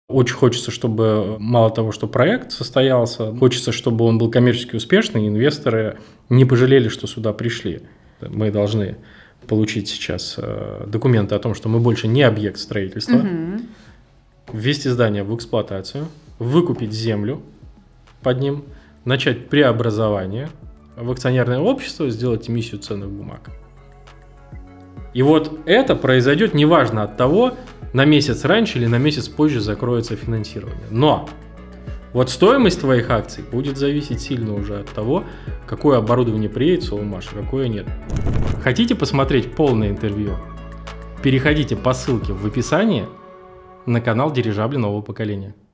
Очень хочется, чтобы мало того, что проект состоялся, хочется, чтобы он был коммерчески успешный, и инвесторы не пожалели, что сюда пришли. Мы должны получить сейчас документы о том, что мы больше не объект строительства, ввести здание в эксплуатацию, выкупить землю под ним, начать преобразование в акционерное общество, сделать эмиссию ценных бумаг. И вот это произойдет неважно от того, на месяц раньше или на месяц позже закроется финансирование. Но вот стоимость твоих акций будет зависеть сильно уже от того, какое оборудование приедет в Соломаш, а какое нет. Хотите посмотреть полное интервью? Переходите по ссылке в описании на канал Дирижабли нового поколения.